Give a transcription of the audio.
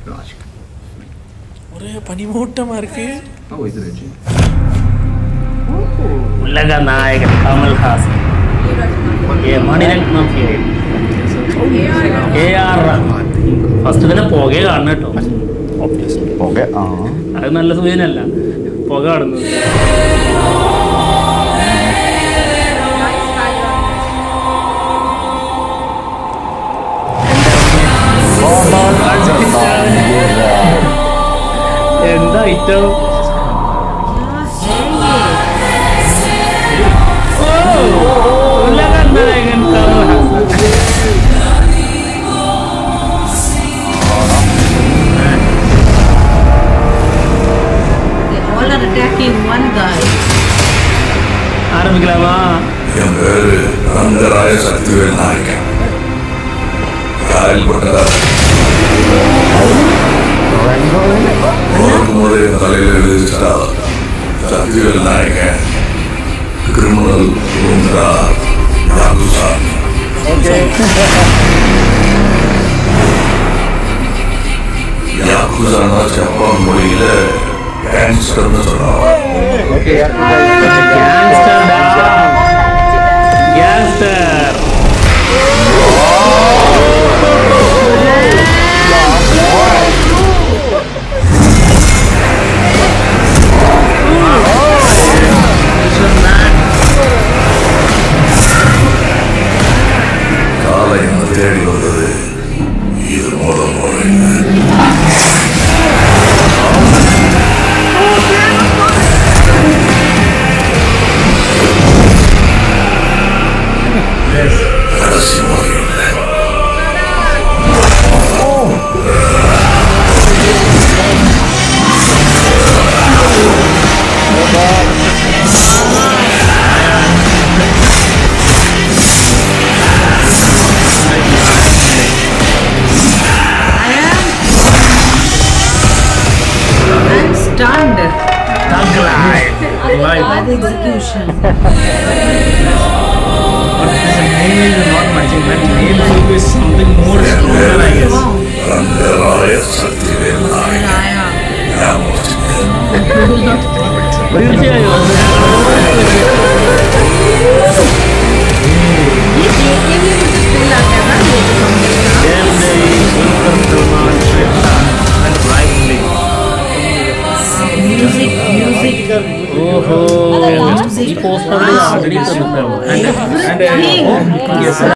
Raaj. अरे पानी मोटा मार के वो इधर है जी उल्लगा नायक कमल हासन ये Mani Ratnam film KR Rahman first दिन पोगे കാണണം ട്ടോ obviously पोगे അത് നല്ല സൂചനയല്ല പോക കാണുന്നത് എന്താ ഐറ്റം Attacking one guy. ஆரம்பிக்கலாமா என் பேரு ரங்கராய சக்திவேல் நாயக்கன் காயல்பட்டதார் முறை தலையில் எழுதிட்டா சக்திவேல் நாயக்கன் கிரிமினல் குண்டா யாகுசா யாகுசானா ஜப்பான் மொழியில கேங்ஸ்டர்னு சொல்றாங்க கேங்ஸ்டர் காலை என்ன தேடி வந்தது இது முதல் முறை By the execution. But the name is not matching. That name should be something more stronger, I guess. Rangaraya Sathivel Nayaka. Music. Oh, he posted already.